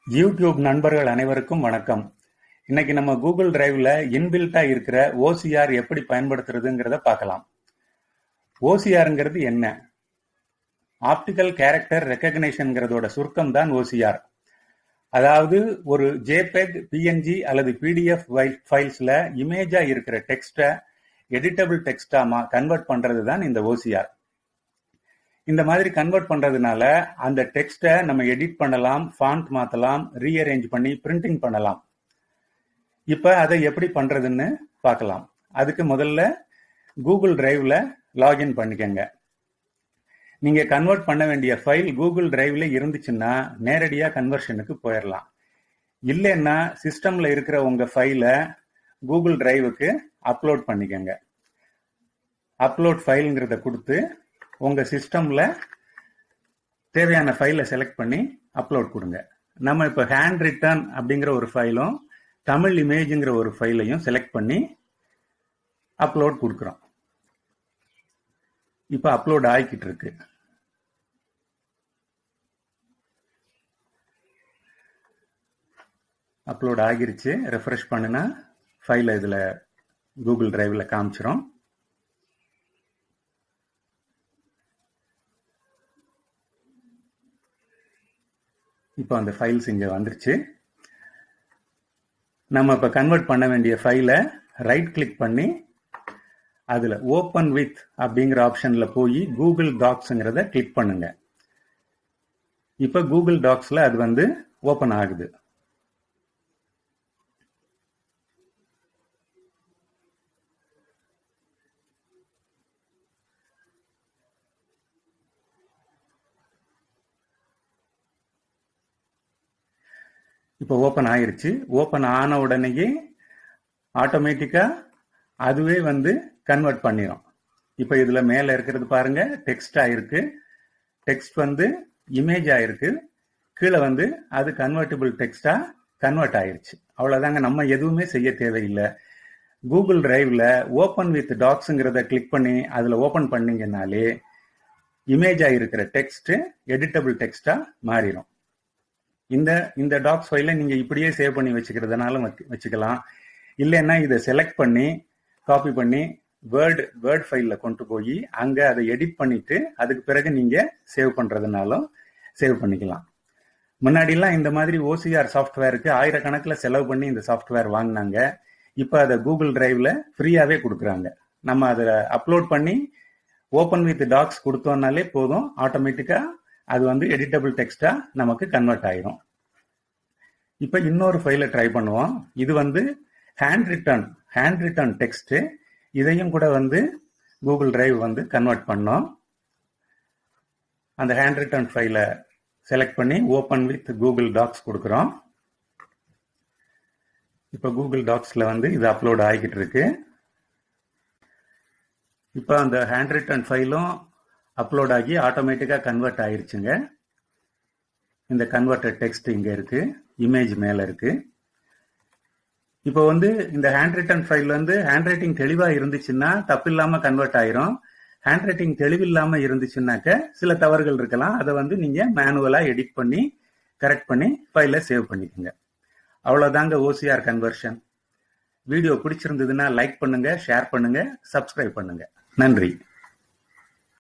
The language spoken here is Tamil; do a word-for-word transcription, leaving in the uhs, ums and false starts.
யூடியூப் நண்பர்கள் அனைவருக்கும் வணக்கம். இன்னைக்கு நம்ம கூகுள் டிரைவ்ல இன்பில்ட்டா இருக்கிற ஓசிஆர் எப்படி பயன்படுத்துறதுங்கிறத பார்க்கலாம். ஓசிஆர்ங்கிறது என்ன? ஆப்டிக்கல் கேரக்டர் ரெக்கக்னிஷன்ங்கிறதோட சுருக்கம் தான் ஓசிஆர். அதாவது ஒரு ஜேபெக், பிஎன்ஜி அல்லது பிடிஎஃப் ஃபைல்ஸ்ல இமேஜா இருக்கிற டெக்ஸ்டை எடிட்டபிள் டெக்ஸ்டா கன்வெர்ட் பண்றது தான் இந்த ஓசிஆர். இந்த மாதிரி கன்வெர்ட் பண்றதுனால அந்த டெக்ஸ்டை நம்ம எடிட் பண்ணலாம், ஃபாண்ட் மாத்தலாம், ரீஅரேஞ்ச் பண்ணி பிரிண்டிங் பண்ணலாம். இப்ப அதை எப்படி பண்றதுன்னு பார்க்கலாம். அதுக்கு முதல்ல கூகுள் டிரைவ்ல லாகின் பண்ணிக்கங்க. நீங்க கன்வெர்ட் பண்ண வேண்டிய ஃபைல் கூகுள் டிரைவ்ல இருந்துச்சுன்னா நேரடியா கன்வர்ஷனுக்கு போயிடலாம். இல்லைன்னா சிஸ்டம்ல இருக்கிற உங்க ஃபைலை கூகுள் டிரைவுக்கு அப்லோட் பண்ணிக்கங்க. அப்லோட் ஃபைலுங்கிறத கொடுத்து உங்க சிஸ்டம்ல தேவையான ஃபைலை செலக்ட் பண்ணி அப்லோட் கொடுங்க. நம்ம இப்ப ஹேண்ட் ரிட்டன் அப்படிங்கிற ஒரு ஃபைலும் தமிழ் இமேஜ்ங்கிற ஒரு ஃபைலையும் செலக்ட் பண்ணி அப்லோட் கொடுக்குறோம். இப்ப அப்லோட் ஆகிக்கிட்டு இருக்கு. அப்லோட் ஆகிருச்சு. ரெஃப்ரெஷ் பண்ணுனா ஃபைலை இதுல கூகுள் டிரைவ்ல காமிச்சிரும். இப்போ அந்த ஃபைல்ஸ் இங்க வந்துருச்சு. நம்ம இப்ப கன்வெர்ட் பண்ண வேண்டிய ஃபைலை ரைட் கிளிக் பண்ணி அதுல ஓபன் வித் அப்படிங்கிற ஆப்ஷன்ல போய் கூகுள் டாக்ஸ்ங்கிறத கிளிக் பண்ணுங்க. இப்ப கூகுள் டாக்ஸ்ல அது வந்து ஓபன் ஆகுது. இப்போ ஓபன் ஆயிருச்சு. ஓபன் ஆன உடனேயே ஆட்டோமேட்டிக்கா அதுவே வந்து கன்வெர்ட் பண்ணிடும். இப்போ இதுல மேல இருக்கிறது பாருங்க, டெக்ஸ்ட் ஆயிருக்கு. டெக்ஸ்ட் வந்து இமேஜ் ஆயிருக்கு. கீழே வந்து அது கன்வெர்ட்டிபிள் டெக்ஸ்டா கன்வெர்ட் ஆயிருச்சு. அவ்வளவுதாங்க, நம்ம எதுவுமே செய்ய தேவையில்லை. கூகுள் டிரைவ்ல ஓபன் வித் டாக்ஸ்ங்கிறத கிளிக் பண்ணி அதுல ஓபன் பண்ணீங்கன்னாலே இமேஜ் ஆயிருக்கிற டெக்ஸ்ட் எடிட்டபிள் டெக்ஸ்டா மாறிடும். இந்த இந்த டாக்ஸ் ஃபைலை நீங்க இப்படியே சேவ் பண்ணி வச்சுக்கிறதுனால வச்சுக்கலாம். இல்லைன்னா இதை செலக்ட் பண்ணி காப்பி பண்ணி வேர்டு வேர்ட் ஃபைல்ல கொண்டு போய் அங்க அதை எடிட் பண்ணிட்டு அதுக்கு பிறகு நீங்க சேவ் பண்றதுனாலும் சேவ் பண்ணிக்கலாம். முன்னாடிலாம் இந்த மாதிரி ஓசிஆர் சாஃப்ட்வேருக்கு ஆயிரக்கணக்கில் செலவு பண்ணி இந்த சாஃப்ட்வேர் வாங்கினாங்க. இப்போ அதை கூகுள் டிரைவ்ல ஃப்ரீயாவே கொடுக்குறாங்க. நம்ம அதை அப்லோட் பண்ணி ஓபன் வித் டாக்ஸ் கொடுத்தோம்னாலே போதும், ஆட்டோமேட்டிக்கா அது வந்து எடிட்டபிள் டெக்ஸ்டா நமக்கு கன்வெர்ட் ஆயிரும். இப்ப இன்னொரு ஃபைலை ட்ரை பண்ணுவோம். இது வந்து hand written hand written text. இதையும் கூட வந்து கூகுள் டிரைவ் வந்து கன்வெர்ட் பண்ணோம். அந்த ஹேண்ட் ரிட்டன் ஃபைலை செலக்ட் பண்ணி ஓபன் வித் கூகுள் டாக்ஸ் கொடுக்குறோம். இப்ப கூகுள் டாக்ஸ்ல வந்து இது அப்லோட் ஆகிக்கிட்டு இருக்கு. இப்ப அந்த ஹேண்ட் ரிட்டன் ஃபைலும் அப்லோட் ஆகி ஆட்டோமேட்டிக்கா கன்வெர்ட் ஆயிருச்சுங்க. இந்த கன்வெர்டட் டெக்ஸ்ட் இங்க இருக்கு, இமேஜ் மேல இருக்கு. இப்போ வந்து இந்த ஹேண்ட் ரிட்டன் ஃபைல் வந்து ஹேண்ட் ரைட்டிங் தெளிவா இருந்துச்சுன்னா தப்பு இல்லாம கன்வெர்ட் ஆயிரும். ஹேண்ட் ரைட்டிங் தெளிவில்லாம இருந்துச்சுன்னாக்க சில தவறுகள் இருக்கலாம். அதை வந்து நீங்க மேனுவலா எடிட் பண்ணி கரெக்ட் பண்ணி ஃபைலை சேவ் பண்ணிக்கோங்க. அவ்வளவுதாங்க ஓசிஆர் கன்வர்ஷன். வீடியோ பிடிச்சிருந்ததுன்னா லைக் பண்ணுங்க, ஷேர் பண்ணுங்க, சப்ஸ்கிரைப் பண்ணுங்க. நன்றி.